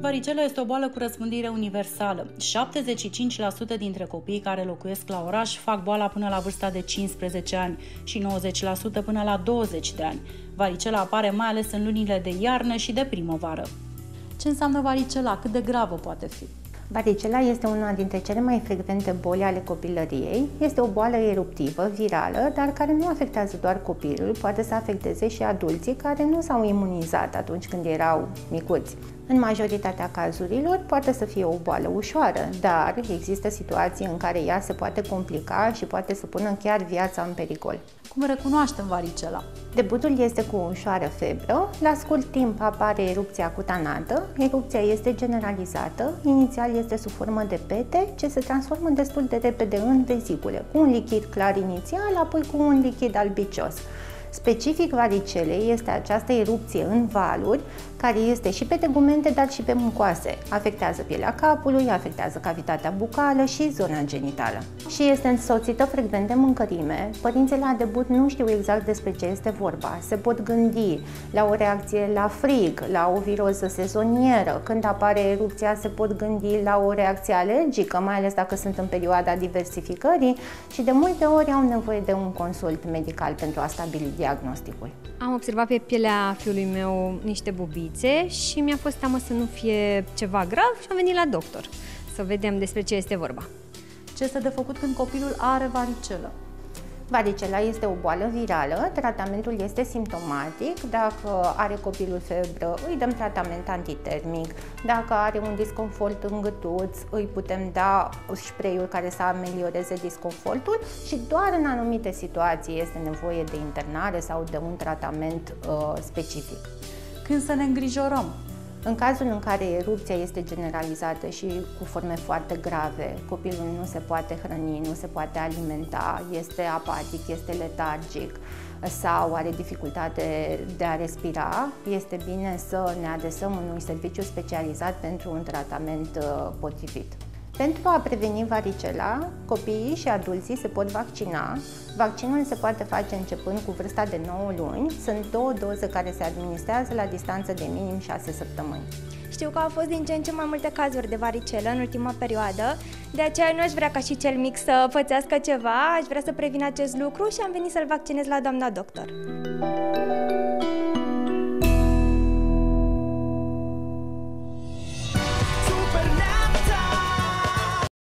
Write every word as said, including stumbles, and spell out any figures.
Varicela este o boală cu răspândire universală. șaptezeci și cinci la sută dintre copiii care locuiesc la oraș fac boala până la vârsta de cincisprezece ani și nouăzeci la sută până la douăzeci de ani. Varicela apare mai ales în lunile de iarnă și de primăvară. Ce înseamnă varicela? Cât de gravă poate fi? Varicela este una dintre cele mai frecvente boli ale copilăriei. Este o boală eruptivă, virală, dar care nu afectează doar copilul, poate să afecteze și adulții care nu s-au imunizat atunci când erau micuți. În majoritatea cazurilor poate să fie o boală ușoară, dar există situații în care ea se poate complica și poate să pună chiar viața în pericol. Cum recunoaștem varicela? Debutul este cu o ușoară febră, la scurt timp apare erupția cutanată, erupția este generalizată, inițial este sub formă de pete, ce se transformă destul de repede în vezicule, cu un lichid clar inițial, apoi cu un lichid albicios. Specific varicelei este această erupție în valuri, care este și pe tegumente, dar și pe mucoase. Afectează pielea capului, afectează cavitatea bucală și zona genitală. Și este însoțită frecvent de mâncărime. Părinții la debut nu știu exact despre ce este vorba. Se pot gândi la o reacție la frig, la o viroză sezonieră. Când apare erupția, se pot gândi la o reacție alergică, mai ales dacă sunt în perioada diversificării, și de multe ori au nevoie de un consult medical pentru a stabili diagnosticul. Am observat pe pielea fiului meu niște bubițe și mi-a fost teamă să nu fie ceva grav și am venit la doctor să vedem despre ce este vorba. Ce este de făcut când copilul are varicelă? Varicela este o boală virală, tratamentul este simptomatic. Dacă are copilul febră, îi dăm tratament antitermic. Dacă are un disconfort în gâtuț, îi putem da spray-uri care să amelioreze disconfortul și doar în anumite situații este nevoie de internare sau de un tratament uh, specific. Când să ne îngrijorăm? În cazul în care erupția este generalizată și cu forme foarte grave, copilul nu se poate hrăni, nu se poate alimenta, este apatic, este letargic sau are dificultate de a respira, este bine să ne adresăm unui serviciu specializat pentru un tratament potrivit. Pentru a preveni varicela, copiii și adulții se pot vaccina. Vaccinul se poate face începând cu vârsta de nouă luni. Sunt două doze care se administrează la distanță de minim șase săptămâni. Știu că au fost din ce în ce mai multe cazuri de varicelă în ultima perioadă, de aceea nu aș vrea ca și cel mic să pățească ceva, aș vrea să previn acest lucru și am venit să-l vaccinez la doamna doctor.